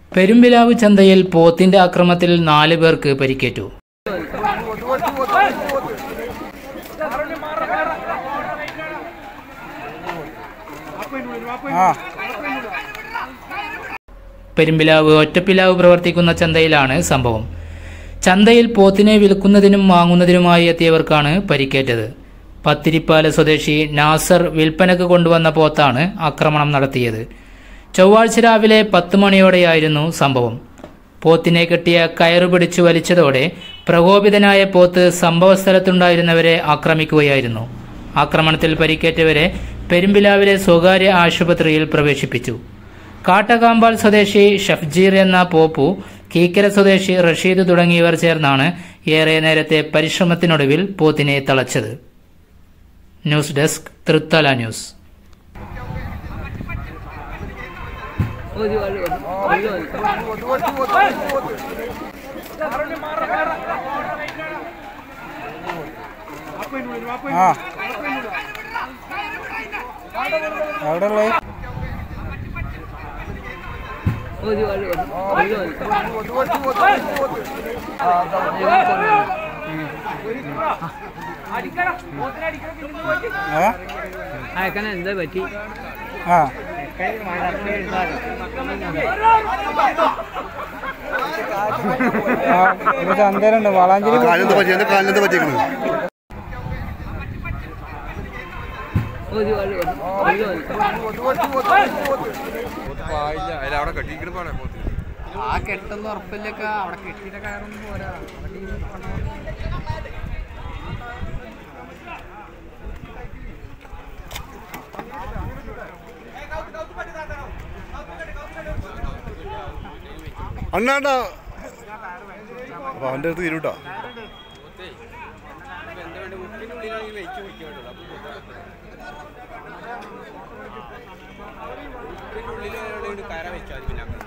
പെരുമ്പിലാവ് ചന്തയിൽ പോത്തിന്റെ ആക്രമണത്തിൽ 4 പേർക്ക് പരിക്കേറ്റു. പെരുമ്പിലാവ് ഒറ്റപ്പിലാവ് പ്രവർത്തിക്കുന്ന ചന്തയിലാണ് സംഭവം. ചന്തയിൽ പോത്തിനെ വിൽക്കുന്നതിനും വാങ്ങുന്നതിനുമായി എത്തിയവർക്കാണ് പരിക്കേറ്റത്. പത്തിരിപ്പാല സ്വദേശി നാസർ വിൽപ്പനക്ക് കൊണ്ടുവന്ന പോത്താണ് ആക്രമണം നടത്തിയത്. ചൊവ്വാഴ്ച രാവിലെ 10 മണിയോടെയായിരുന്നു സംഭവം. പോത്തിനെ കെട്ടിയ കയറു പിടിച്ചു വലിച്ചതോടെ പ്രകോപിതനായ പോത്ത് സംഭവസ്ഥലത്തുണ്ടായിരുന്നവരെ ആക്രമിക്കുകയായിരുന്നു. ആക്രമണത്തിൽ പരിക്കേറ്റവരെ പെരുമ്പിലാവിലെ സ്വകാര്യ ആശുപത്രിയിൽ പ്രവേശിപ്പിച്ചു. കാട്ടകാമ്പാൽ സ്വദേശി ഷഫ്ജീർ എന്ന പോപ്പു, കീക്കര സ്വദേശി റഷീദ് തുടങ്ങിയവർ ചേർന്നാണ് ഏറെ നേരത്തെ പരിശ്രമത്തിനൊടുവിൽ പോത്തിനെ തളച്ചത്. News desk Thrithala news. എന്താ പറ്റി? ചന്തരുണ്ട് വളാഞ്ചേരി ആ കെട്ടൊന്നും ഉറപ്പില്ലൊക്കെ അവിടെ കെട്ടിയിട്ട് കയറൊന്നും പോരാ. അണ്ണാണ്ടാ അപ്പൊ അവൻ്റെ അടുത്ത് തീരുട്ടോ. കയറാൻ വെച്ചാൽ